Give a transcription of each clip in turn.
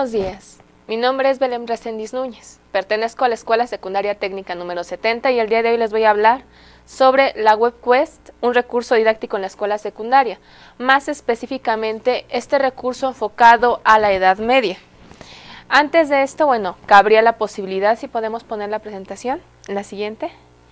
Buenos días, mi nombre es Belén Reséndiz Núñez, pertenezco a la Escuela Secundaria Técnica número 70 y el día de hoy les voy a hablar sobre la WebQuest, un recurso didáctico en la escuela secundaria, más específicamente este recurso enfocado a la Edad Media. Antes de esto, cabría la posibilidad, si podemos poner la presentación, la siguiente.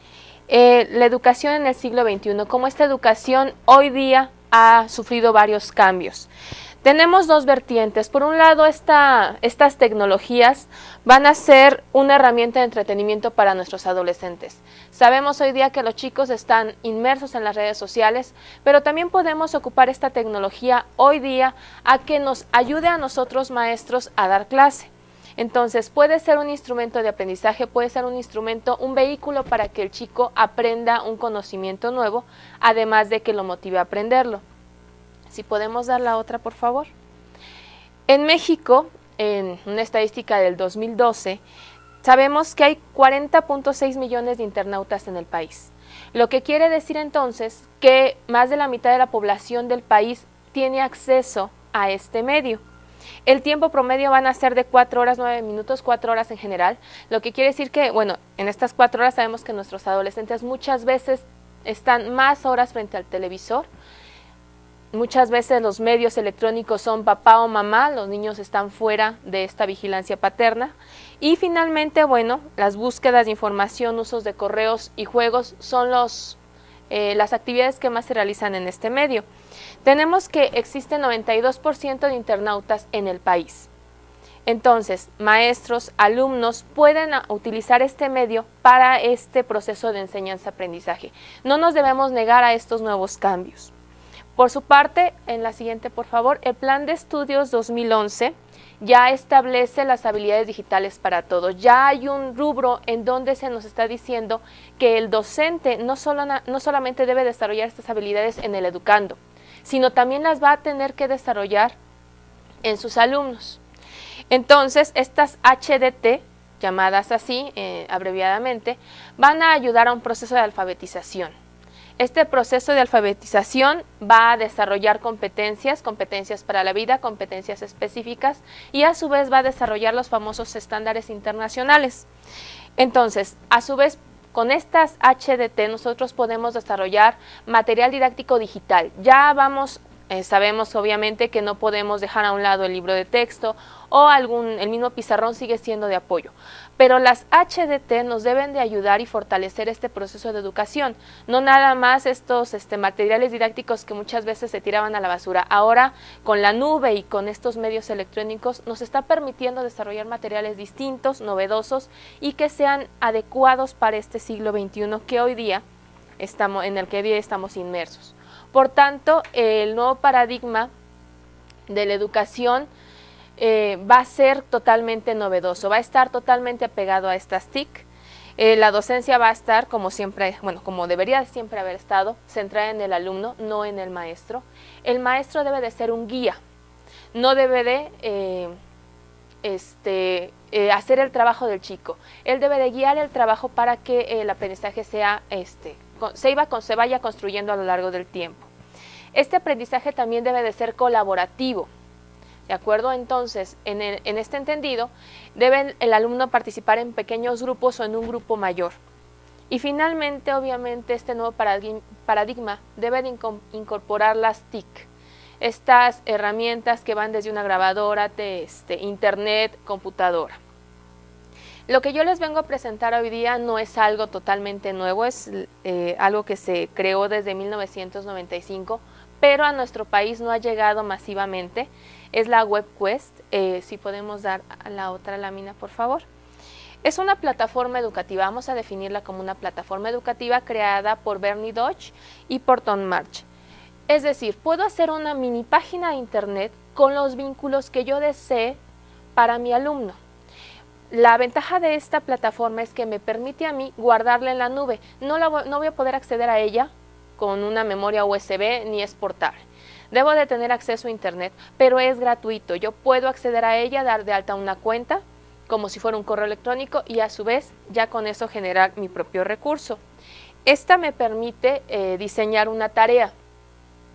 La educación en el siglo XXI, como esta educación hoy día ha sufrido varios cambios. Tenemos dos vertientes. Por un lado, estas tecnologías van a ser una herramienta de entretenimiento para nuestros adolescentes. Sabemos hoy día que los chicos están inmersos en las redes sociales, pero también podemos ocupar esta tecnología hoy día a que nos ayude a nosotros maestros a dar clase. Entonces puede ser un instrumento de aprendizaje, puede ser un vehículo para que el chico aprenda un conocimiento nuevo, además de que lo motive a aprenderlo. Si podemos dar la otra, por favor. En México, en una estadística del 2012, sabemos que hay 40.6 millones de internautas en el país. Lo que quiere decir entonces que más de la mitad de la población del país tiene acceso a este medio. El tiempo promedio van a ser de 4 horas 9 minutos, 4 horas en general, lo que quiere decir que, en estas 4 horas sabemos que nuestros adolescentes muchas veces están más horas frente al televisor. Muchas veces los medios electrónicos son papá o mamá, los niños están fuera de esta vigilancia paterna. Y finalmente, las búsquedas de información, usos de correos y juegos son las actividades que más se realizan en este medio. Tenemos que existe 92% de internautas en el país. Entonces, maestros, alumnos pueden utilizar este medio para este proceso de enseñanza-aprendizaje. No nos debemos negar a estos nuevos cambios. Por su parte, en la siguiente, por favor, el Plan de Estudios 2011 ya establece las habilidades digitales para todos. Ya hay un rubro en donde se nos está diciendo que el docente no solamente debe desarrollar estas habilidades en el educando, sino también las va a tener que desarrollar en sus alumnos. Entonces, estas HDT, llamadas así, abreviadamente, van a ayudar a un proceso de alfabetización. Este proceso de alfabetización va a desarrollar competencias para la vida, competencias específicas, y a su vez va a desarrollar los famosos estándares internacionales. Entonces, a su vez, con estas HDT nosotros podemos desarrollar material didáctico digital. Ya sabemos obviamente que no podemos dejar a un lado el libro de texto o el mismo pizarrón sigue siendo de apoyo. Pero las HDT nos deben de ayudar y fortalecer este proceso de educación, no nada más estos materiales didácticos que muchas veces se tiraban a la basura. Ahora, con la nube y con estos medios electrónicos, nos está permitiendo desarrollar materiales distintos, novedosos y que sean adecuados para este siglo XXI en el que hoy día estamos inmersos. Por tanto, el nuevo paradigma de la educación va a ser totalmente novedoso, va a estar totalmente apegado a estas TIC. La docencia va a estar, como siempre, como debería siempre haber estado, centrada en el alumno, no en el maestro. El maestro debe de ser un guía, no debe de hacer el trabajo del chico. Él debe de guiar el trabajo para que el aprendizaje se vaya construyendo a lo largo del tiempo. Este aprendizaje también debe de ser colaborativo. ¿De acuerdo? Entonces, en este entendido, debe el alumno participar en pequeños grupos o en un grupo mayor. Y finalmente, obviamente, este nuevo paradigma debe de incorporar las TIC, estas herramientas que van desde una grabadora, internet, computadora. Lo que yo les vengo a presentar hoy día no es algo totalmente nuevo, es algo que se creó desde 1995, pero a nuestro país no ha llegado masivamente. Es la WebQuest. Si podemos dar a la otra lámina, por favor. Es una plataforma educativa, vamos a definirla como una plataforma educativa creada por Bernie Dodge y por Tom March. Es decir, puedo hacer una mini página de internet con los vínculos que yo desee para mi alumno. La ventaja de esta plataforma es que me permite a mí guardarla en la nube. No voy a poder acceder a ella con una memoria USB ni exportar. Debo de tener acceso a internet, pero es gratuito. Yo puedo acceder a ella, dar de alta una cuenta, como si fuera un correo electrónico, y a su vez ya con eso generar mi propio recurso. Esta me permite diseñar una tarea.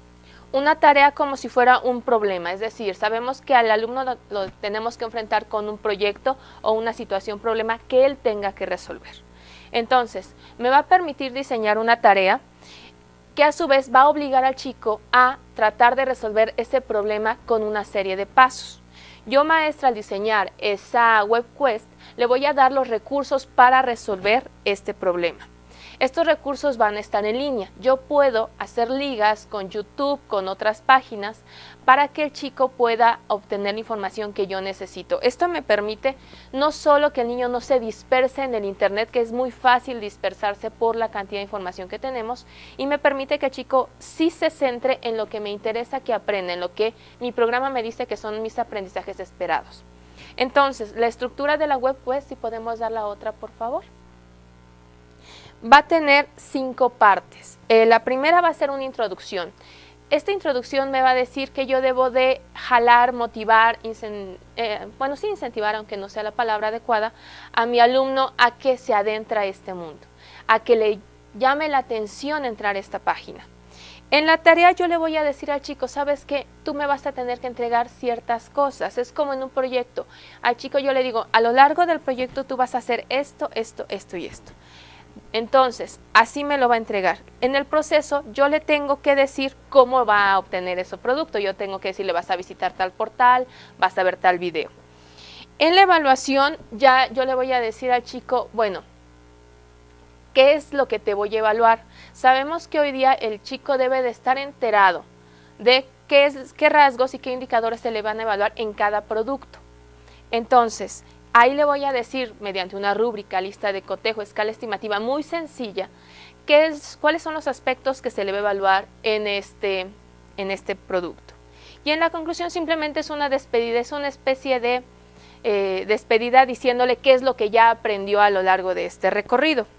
una tarea como si fuera un problema, es decir, sabemos que al alumno lo tenemos que enfrentar con un proyecto o una situación, problema que él tenga que resolver. Entonces, me va a permitir diseñar una tarea que a su vez va a obligar al chico a tratar de resolver ese problema con una serie de pasos. Yo, maestra, al diseñar esa webquest, le voy a dar los recursos para resolver este problema. Estos recursos van a estar en línea. Yo puedo hacer ligas con YouTube, con otras páginas, para que el chico pueda obtener la información que yo necesito. Esto me permite no solo que el niño no se disperse en el internet, que es muy fácil dispersarse por la cantidad de información que tenemos, y me permite que el chico sí se centre en lo que me interesa que aprenda, en lo que mi programa me dice que son mis aprendizajes esperados. Entonces, la estructura de la webquest, si podemos dar la otra, por favor. Va a tener 5 partes. La primera va a ser una introducción. Esta introducción me va a decir que yo debo de jalar, motivar, incentivar, aunque no sea la palabra adecuada, a mi alumno a que se adentre a este mundo, a que le llame la atención entrar a esta página. En la tarea yo le voy a decir al chico, ¿sabes qué? Tú me vas a tener que entregar ciertas cosas. Es como en un proyecto. Al chico yo le digo, a lo largo del proyecto tú vas a hacer esto, esto, esto y esto. Entonces, así me lo va a entregar. En el proceso, yo le tengo que decir cómo va a obtener ese producto. Yo tengo que decirle, vas a visitar tal portal, vas a ver tal video. En la evaluación, ya yo le voy a decir al chico, bueno, ¿qué es lo que te voy a evaluar? Sabemos que hoy día el chico debe de estar enterado de qué rasgos y qué indicadores se le van a evaluar en cada producto. Entonces, ahí le voy a decir, mediante una rúbrica, lista de cotejo, escala estimativa muy sencilla, cuáles son los aspectos que se le va a evaluar en este producto. Y en la conclusión simplemente es una despedida, es una especie de despedida diciéndole qué es lo que ya aprendió a lo largo de este recorrido.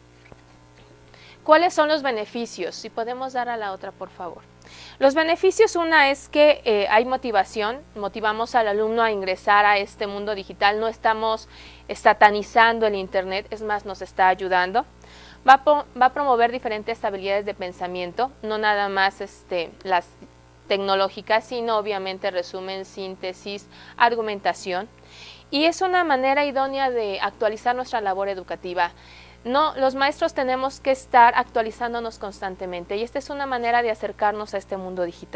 ¿Cuáles son los beneficios? Si podemos dar a la otra, por favor. Los beneficios, una es que hay motivación, motivamos al alumno a ingresar a este mundo digital, no estamos satanizando el internet, es más, nos está ayudando. Va a promover diferentes habilidades de pensamiento, no nada más las tecnológicas, sino obviamente resumen, síntesis, argumentación. Y es una manera idónea de actualizar nuestra labor educativa. No, los maestros tenemos que estar actualizándonos constantemente y esta es una manera de acercarnos a este mundo digital.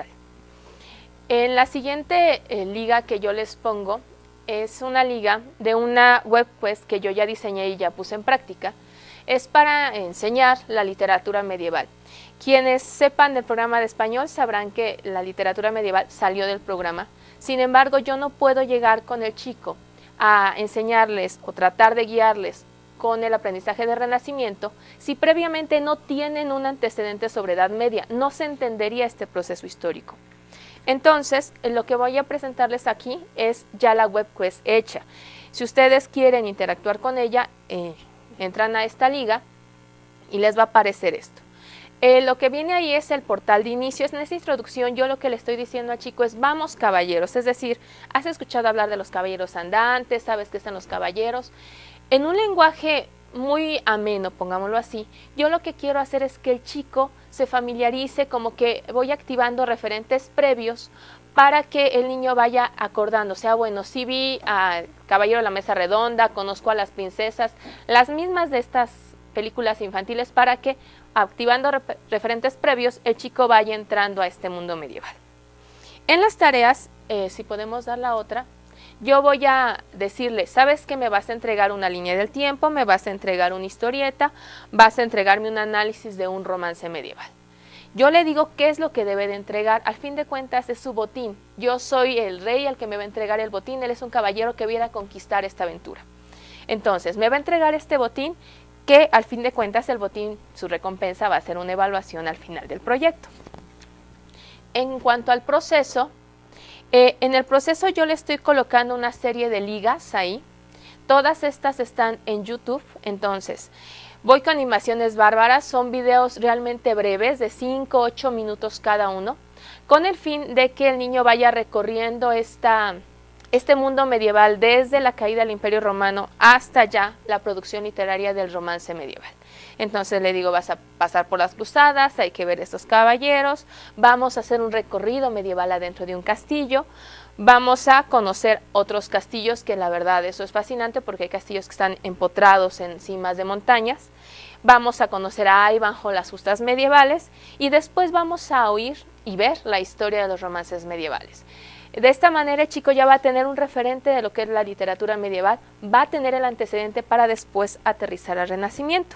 En la siguiente liga que yo les pongo es una liga de una webquest que yo ya diseñé y ya puse en práctica. Es para enseñar la literatura medieval. Quienes sepan del programa de español sabrán que la literatura medieval salió del programa. Sin embargo, yo no puedo llegar con el chico a enseñarles o tratar de guiarles con el aprendizaje de Renacimiento, si previamente no tienen un antecedente sobre Edad Media, no se entendería este proceso histórico. Entonces, lo que voy a presentarles aquí es ya la webquest hecha. Si ustedes quieren interactuar con ella, entran a esta liga y les va a aparecer esto. Lo que viene ahí es el portal de inicio. En esta introducción yo lo que le estoy diciendo al chico es vamos caballeros, es decir, has escuchado hablar de los caballeros andantes, sabes qué son los caballeros. En un lenguaje muy ameno, pongámoslo así, yo lo que quiero hacer es que el chico se familiarice, como que voy activando referentes previos para que el niño vaya acordándose. Bueno, sí vi a Caballero de la Mesa Redonda, conozco a las princesas, las mismas de estas películas infantiles, para que activando referentes previos el chico vaya entrando a este mundo medieval. En las tareas, si podemos dar la otra, yo voy a decirle, sabes que me vas a entregar una línea del tiempo, me vas a entregar una historieta, vas a entregarme un análisis de un romance medieval. Yo le digo qué es lo que debe de entregar, al fin de cuentas es su botín. Yo soy el rey al que me va a entregar el botín, él es un caballero que viene a conquistar esta aventura. Entonces, me va a entregar este botín que al fin de cuentas el botín, su recompensa va a ser una evaluación al final del proyecto. En cuanto al proceso, en el proceso yo le estoy colocando una serie de ligas ahí. Todas estas están en YouTube, entonces voy con animaciones bárbaras, son videos realmente breves de 5-8 minutos cada uno, con el fin de que el niño vaya recorriendo esta este mundo medieval desde la caída del Imperio Romano hasta ya la producción literaria del romance medieval. Entonces le digo, vas a pasar por las cruzadas, hay que ver estos caballeros, vamos a hacer un recorrido medieval adentro de un castillo, vamos a conocer otros castillos, que la verdad eso es fascinante porque hay castillos que están empotrados en cimas de montañas. Vamos a conocer a Ivanhoe, las justas medievales, y después vamos a oír y ver la historia de los romances medievales. De esta manera el chico ya va a tener un referente de lo que es la literatura medieval, va a tener el antecedente para después aterrizar al Renacimiento.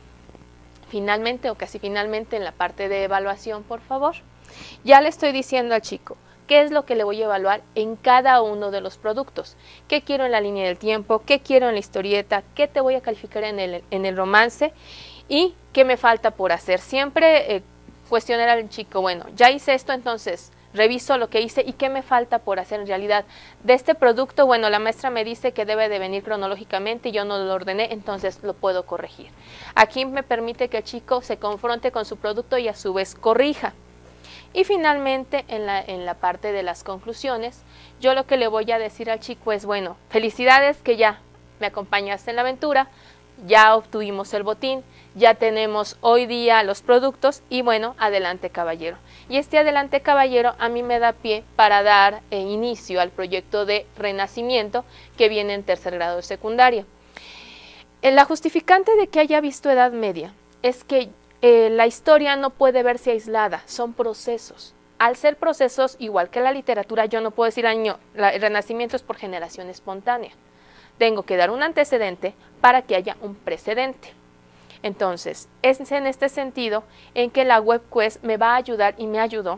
Finalmente, o casi finalmente, en la parte de evaluación, por favor, ya le estoy diciendo al chico qué es lo que le voy a evaluar en cada uno de los productos. ¿Qué quiero en la línea del tiempo? ¿Qué quiero en la historieta? ¿Qué te voy a calificar en el romance? ¿Y qué me falta por hacer? Siempre cuestionar al chico, bueno, ya hice esto, entonces reviso lo que hice y qué me falta por hacer en realidad. De este producto, bueno, la maestra me dice que debe de venir cronológicamente y yo no lo ordené, entonces lo puedo corregir. Aquí me permite que el chico se confronte con su producto y a su vez corrija. Y finalmente, en la parte de las conclusiones, yo lo que le voy a decir al chico es, bueno, felicidades que ya me acompañaste en la aventura, ya obtuvimos el botín, ya tenemos hoy día los productos y bueno, adelante caballero. Y este adelante caballero a mí me da pie para dar inicio al proyecto de Renacimiento que viene en tercer grado de secundaria. La justificante de que haya visto Edad Media es que la historia no puede verse aislada, son procesos. Al ser procesos, igual que la literatura, yo no puedo decir el Renacimiento es por generación espontánea. Tengo que dar un antecedente para que haya un precedente. Entonces, es en este sentido en que la WebQuest me va a ayudar y me ayudó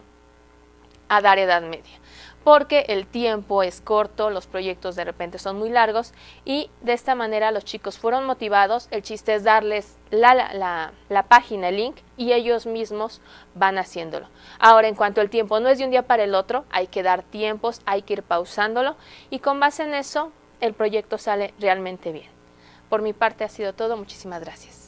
a dar Edad Media, porque el tiempo es corto, los proyectos de repente son muy largos y de esta manera los chicos fueron motivados. El chiste es darles la página, el link, y ellos mismos van haciéndolo. Ahora, en cuanto al tiempo, no es de un día para el otro, hay que dar tiempos, hay que ir pausándolo y con base en eso el proyecto sale realmente bien. Por mi parte ha sido todo, muchísimas gracias.